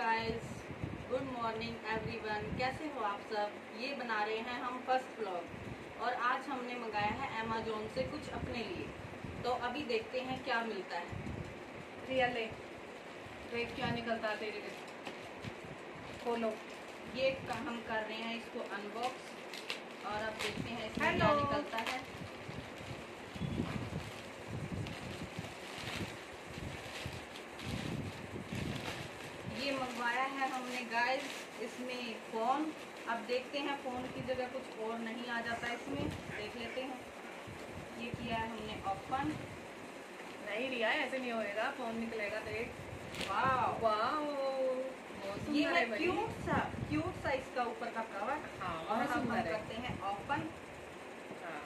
Guys, good morning everyone. कैसे हो आप सब? ये बना रहे हैं हम फर्स्ट व्लॉग और आज हमने मंगाया है अमेज़न से कुछ अपने लिए। तो अभी देखते हैं क्या मिलता है। रिया ले देख क्या निकलता है तेरे लिए। खोलो। ये हम कर रहे हैं इसको अनबॉक्स और अब देखते हैं इसमें क्या निकलता है। ये मंगवाया है हमने गाइस इसमें फ़ोन। अब देखते हैं फ़ोन की जगह कुछ और नहीं आ जाता इसमें, देख लेते हैं। ये किया है हमने ओपन। नहीं रिया ऐसे नहीं होएगा, फोन निकलेगा देख। वाह वाह ये है क्यूट सा इसका ऊपर का कवर। हाँ, और अब हम सुंदर है। करते हैं ओपन। हाँ।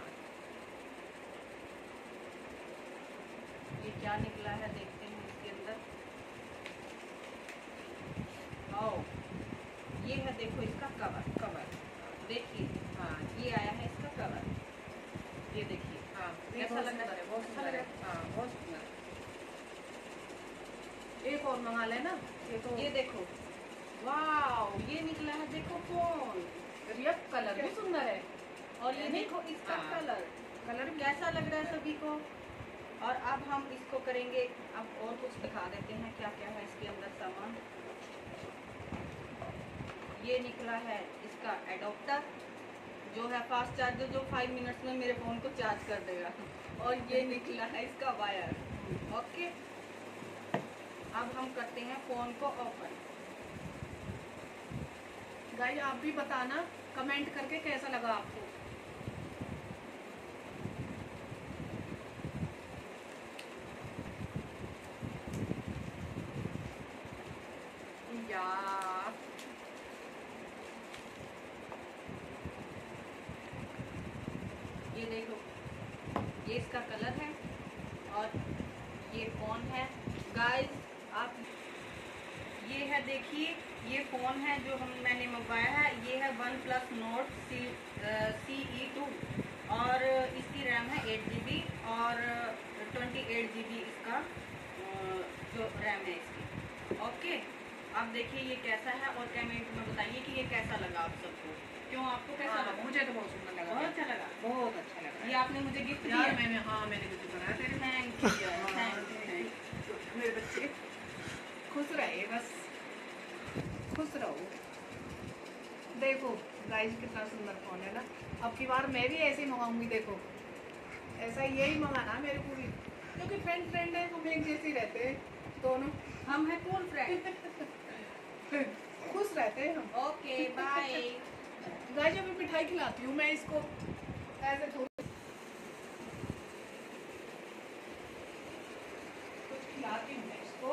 ये क्या निकला है देखते हैं इसके अंदर। ओ ये है, देखो इसका कवर देखिए। हाँ ये आया है इसका कवर, ये देखिए। हाँ कैसा लग रहा है? बहुत अच्छा सुंदर लग है। रहा हाँ बहुत सुंदर। एक और मंगा लेना। ये देखो, वाह ये निकला है, देखो फोन। रिया कलर भी सुंदर है। और ये देखो इसका हाँ। कलर कैसा लग रहा है सभी को। और अब हम इसको करेंगे, अब और कुछ दिखा देते हैं क्या क्या है इसके अंदर सामान। ये निकला है इसका एडोप्टर, जो है फास्ट चार्जर, जो 5 मिनट्स में मेरे फ़ोन को चार्ज कर देगा। और ये निकला है इसका वायर। ओके, अब हम करते हैं फ़ोन को ओपन। गाइस आप भी बताना कमेंट करके कैसा लगा आपको। यार ये देखो, ये इसका कलर है और ये फ़ोन है गाइस। आप ये है, देखिए ये फ़ोन है जो मैंने मंगवाया है। ये है OnePlus Nord CE2 और इसकी रैम है 8GB और 28GB इसका जो रैम है इसकी। ओके, अब देखिए ये कैसा है और कमेंट में बताइए कि ये कैसा लगा आप सबको। क्यों, आपको कैसा लगा? मुझे तो बहुत सुंदर लगा। बहुत अच्छा लगा। बहुत अच्छा लगा। ये आपने मुझे गिफ्ट दिया। यार मैंने गिफ्ट बनाया तेरे। Thank you. मेरे बच्चे खुश रहे, बस खुश रहो। देखो गाइस कितना सुंदर फोन है ना। अब की बार मैं भी ऐसे ही मंगाऊंगी। देखो ऐसा यही मंगाना मेरे को भी, क्योंकि फ्रेंड है, हम एक जैसे ही रहते हैं दोनों। हम हैं कूल फ्रेंड। खुश रहते हैं हम। Okay bye. गाइस अभी मिठाई खिलाती हूँ मैं इसको, ऐसे थोड़ी कुछ खिलाती हूँ मैं इसको।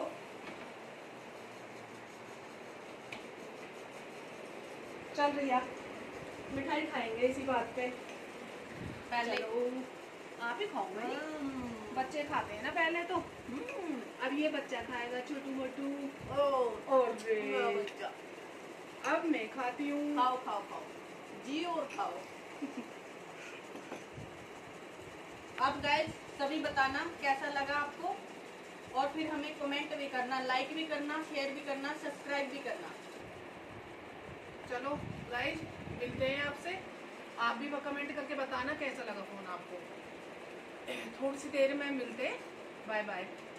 चल रिया मिठाई खाएंगे इसी बात पे। पहले आप ही खाओगे, बच्चे खाते हैं ना पहले तो। अब ये बच्चा खाएगा छोटू मोटू। और बच्चा अब मैं खाती हूँ। खाओ खाओ खाओ जी और खाओ। अब गाइस सभी बताना कैसा लगा आपको और फिर हमें कमेंट भी करना, लाइक भी करना, शेयर भी करना, सब्सक्राइब भी करना। चलो गाइस मिलते हैं आपसे। आप भी कमेंट करके बताना कैसा लगा फोन आपको। थोड़ी सी देर में मिलते हैं। Bye bye.